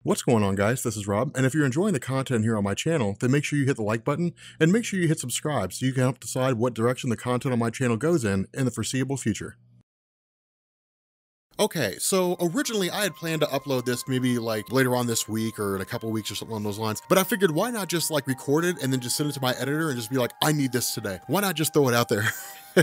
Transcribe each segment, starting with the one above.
What's going on, guys? This is Rob, and if you're enjoying the content here on my channel, then make sure you hit the like button and make sure you hit subscribe so you can help decide what direction the content on my channel goes in the foreseeable future. Okay, so originally I had planned to upload this maybe like later on this week or in a couple weeks or something along those lines, but I figured why not just like record it and then just send it to my editor and just be like, I need this today. Why not just throw it out there?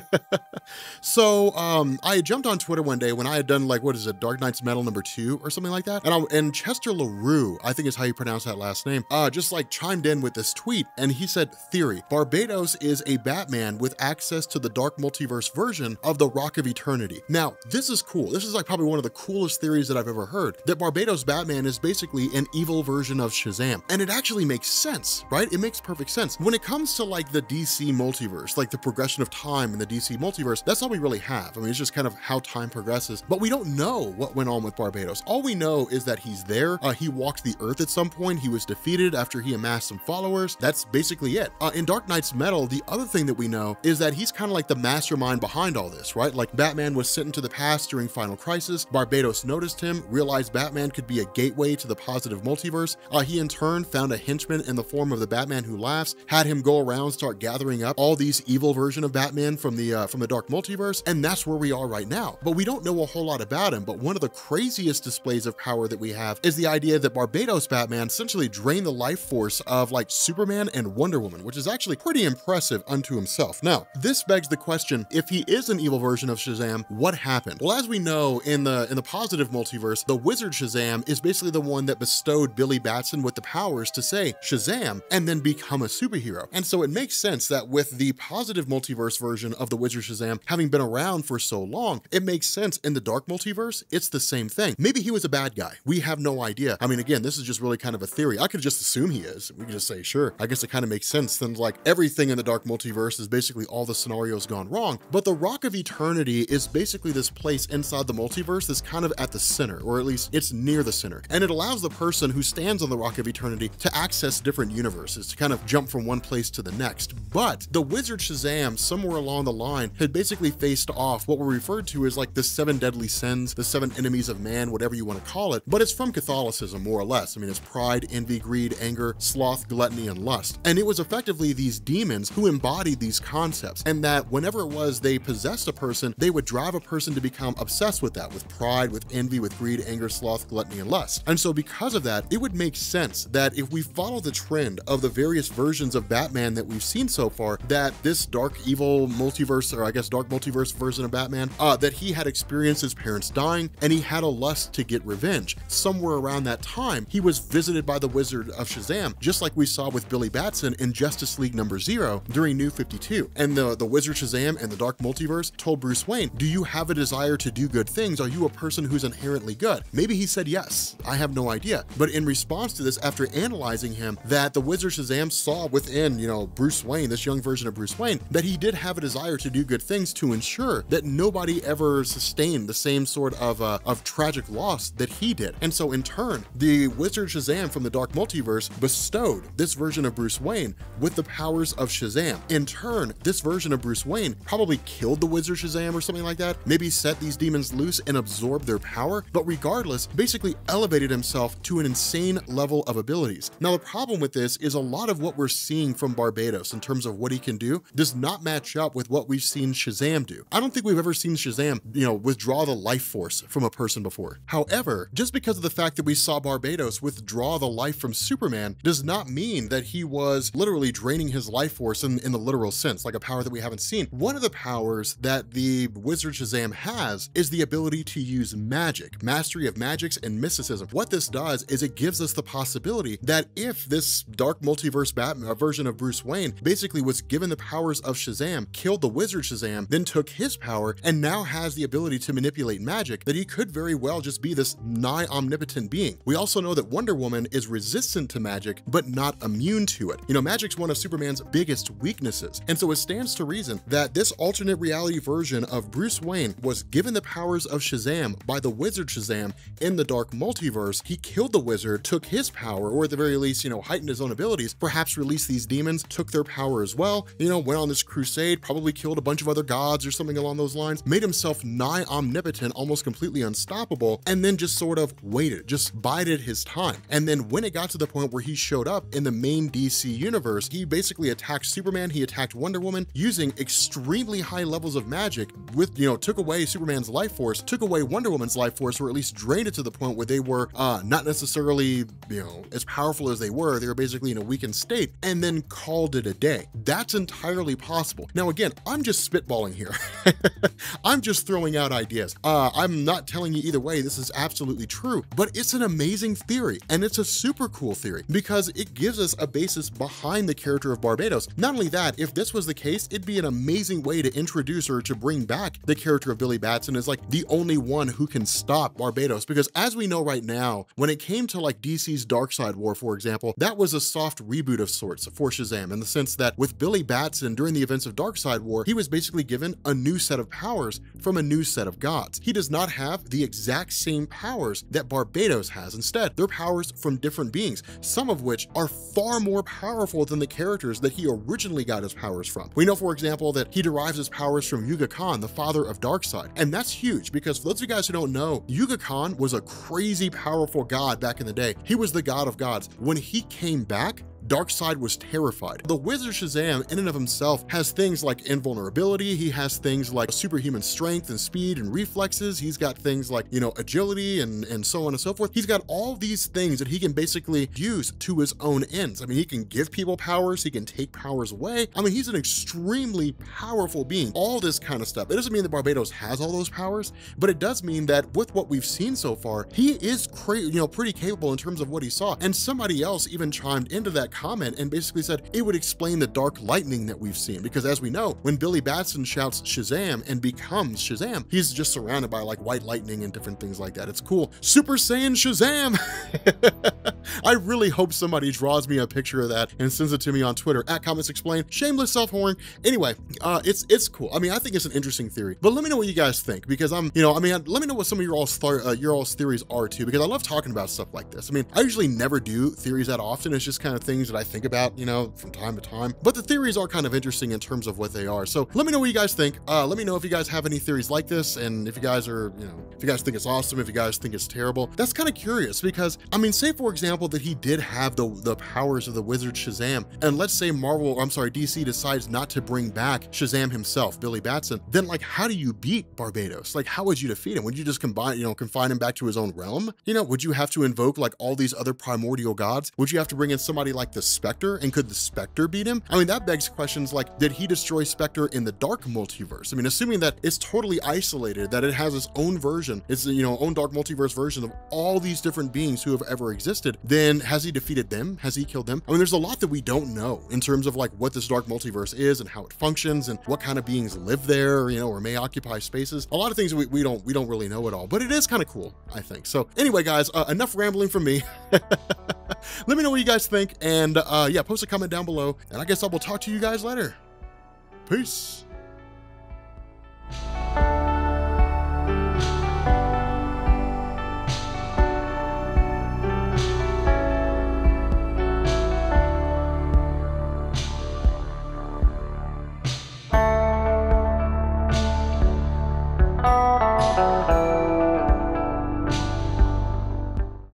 So I had jumped on Twitter one day when I had done like, what is it, Dark Knight's Metal #2 or something like that, and Chester LaRue, I think is how you pronounce that last name, just like chimed in with this tweet, and he said, theory, Barbatos is a Batman with access to the dark multiverse version of the Rock of Eternity. Now, this is cool. This is like probably one of the coolest theories that I've ever heard, that Barbatos Batman is basically an evil version of Shazam. And it actually makes sense, right? It makes perfect sense. When it comes to like the DC multiverse, like the progression of time in the DC multiverse, that's all we really have. I mean, it's just kind of how time progresses, but we don't know what went on with Barbatos. All we know is that he's there. He walked the earth at some point. He was defeated after he amassed some followers. That's basically it. In Dark Knight's Metal, the other thing that we know is that he's kind of like the mastermind behind all this, right? Like Batman was sent into the past during Final Crisis. Barbatos noticed him, realized Batman could be a gateway to the positive multiverse. He in turn found a henchman in the form of the Batman Who Laughs, had him go around, start gathering up all these evil version of Batman from the dark multiverse, and that's where we are right now. But we don't know a whole lot about him, but one of the craziest displays of power that we have is the idea that Barbatos Batman essentially drained the life force of like Superman and Wonder Woman, which is actually pretty impressive unto himself. Now, this begs the question, if he is an evil version of Shazam, what happened? Well, as we know, in the positive multiverse, the wizard Shazam is basically the one that bestowed Billy Batson with the powers to say Shazam and then become a superhero. And so it makes sense that with the positive multiverse version of the wizard Shazam having been around for so long, it makes sense in the dark multiverse, it's the same thing. Maybe he was a bad guy. We have no idea. I mean, again, this is just really kind of a theory. I could just assume he is. We could just say, sure, I guess it kind of makes sense. Then like everything in the dark multiverse is basically all the scenarios gone wrong. But the Rock of Eternity is basically this place inside the multiverse that's kind of at the center, or at least it's near the center. And it allows the person who stands on the Rock of Eternity to access different universes, to kind of jump from one place to the next. But the wizard Shazam, somewhere along the line, had basically faced off what were referred to as like the 7 deadly sins, the 7 enemies of man, whatever you want to call it, but it's from Catholicism, more or less. I mean, it's pride, envy, greed, anger, sloth, gluttony, and lust. And it was effectively these demons who embodied these concepts, and that whenever it was they possessed a person, they would drive a person to become obsessed with that, with pride, with envy, with greed, anger, sloth, gluttony, and lust. And so because of that, it would make sense that if we follow the trend of the various versions of Batman that we've seen so far, that this dark evil multiverse, or I guess dark multiverse version of Batman, that he had experienced his parents dying and he had a lust to get revenge. Somewhere around that time, he was visited by the Wizard of Shazam, just like we saw with Billy Batson in Justice League #0 during New 52. And the Wizard Shazam and the dark multiverse told Bruce Wayne, do you have a desire to do good things? Are you a person who's inherently good? Maybe he said yes. I have no idea. But in response to this, after analyzing him, that the Wizard Shazam saw within, Bruce Wayne, this young version of Bruce Wayne, that he did have a desire to do good things to ensure that nobody ever sustained the same sort of tragic loss that he did. And so in turn, the Wizard Shazam from the dark multiverse bestowed this version of Bruce Wayne with the powers of Shazam. In turn, this version of Bruce Wayne probably killed the Wizard Shazam or something like that, maybe set these demons loose and absorbed their power, but regardless, basically elevated himself to an insane level of abilities. Now, the problem with this is a lot of what we're seeing from Barbatos in terms of what he can do does not match up with what we've seen Shazam do. I don't think we've ever seen Shazam, withdraw the life force from a person before. However, just because of the fact that we saw Barbatos withdraw the life from Superman does not mean that he was literally draining his life force in the literal sense, like a power that we haven't seen. One of the powers that the Wizard Shazam has is the ability to use magic, mastery of magics and mysticism. What this does is it gives us the possibility that if this dark multiverse Batman version of Bruce Wayne basically was given the powers of Shazam, killed the Wizard Shazam, then took his power, and now has the ability to manipulate magic, that he could very well just be this nigh omnipotent being. We also know that Wonder Woman is resistant to magic, but not immune to it. Magic's one of Superman's biggest weaknesses. And so it stands to reason that this alternate reality version of Bruce Wayne was given the powers of Shazam by the Wizard Shazam in the dark multiverse. He killed the wizard, took his power, or at the very least, heightened his own abilities, perhaps released these demons, took their power as well, went on this crusade, probably probably killed a bunch of other gods or something along those lines, made himself nigh omnipotent, almost completely unstoppable, and then just sort of waited, just bided his time. And then when it got to the point where he showed up in the main DC universe, he basically attacked Superman, he attacked Wonder Woman using extremely high levels of magic with, took away Superman's life force, took away Wonder Woman's life force, or at least drained it to the point where they were not necessarily, as powerful as they were basically in a weakened state, and then called it a day. That's entirely possible. Now, again, I'm just spitballing here. I'm just throwing out ideas. I'm not telling you either way, this is absolutely true, but it's an amazing theory, and it's a super cool theory because it gives us a basis behind the character of Barbatos. Not only that, if this was the case, it'd be an amazing way to introduce or to bring back the character of Billy Batson as like the only one who can stop Barbatos, because as we know right now, when it came to like DC's Darkseid War, for example, that was a soft reboot of sorts for Shazam, in the sense that with Billy Batson during the events of Darkseid War, he was basically given a new set of powers from a new set of gods. He does not have the exact same powers that Barbatos has. Instead, they're powers from different beings, some of which are far more powerful than the characters that he originally got his powers from. We know, for example, that he derives his powers from Yuga Khan, the father of Darkseid, and that's huge because for those of you guys who don't know, Yuga Khan was a crazy powerful god back in the day. He was the god of gods. When he came back, Darkseid was terrified. The Wizard Shazam in and of himself has things like invulnerability, he has things like superhuman strength and speed and reflexes, he's got things like, agility and so on and so forth. He's got all these things that he can basically use to his own ends. I mean, he can give people powers, he can take powers away. I mean, he's an extremely powerful being. All this kind of stuff. It doesn't mean that Barbatos has all those powers, but it does mean that with what we've seen so far, he is pretty capable in terms of what he saw. And somebody else even chimed into that comment and basically said it would explain the dark lightning that we've seen, because as we know, when Billy Batson shouts Shazam and becomes Shazam, he's just surrounded by like white lightning and different things like that. It's cool. Super Saiyan Shazam! I really hope somebody draws me a picture of that and sends it to me on Twitter @ComicsExplain. Shameless self-horn. Anyway, it's cool. I mean, I think it's an interesting theory, but let me know what you guys think, because let me know what some of your all's theories are too, because I love talking about stuff like this. I mean, I usually never do theories that often. It's just kind of things that I think about, from time to time, but the theories are kind of interesting in terms of what they are. So let me know what you guys think. Let me know if you guys have any theories like this, and if you guys are, if you guys think it's awesome, if you guys think it's terrible. That's kind of curious, because I mean, say for example that he did have the powers of the Wizard Shazam, and let's say DC decides not to bring back Shazam himself, Billy Batson, then like, how do you beat Barbatos? Like, how would you defeat him? Would you just confine him back to his own realm? Would you have to invoke like all these other primordial gods? Would you have to bring in somebody like the Spectre, and could the Spectre beat him? I mean, that begs questions like, did he destroy Spectre in the dark multiverse? I mean, assuming that it's totally isolated, that it has its own version, its own dark multiverse version of all these different beings who have ever existed, then has he defeated them? Has he killed them? I mean, there's a lot that we don't know in terms of like what this dark multiverse is and how it functions and what kind of beings live there, or may occupy spaces. A lot of things we don't really know at all, but it is kind of cool, I think. So anyway, guys, enough rambling from me. Let me know what you guys think, and yeah, post a comment down below, and I guess I will talk to you guys later. Peace.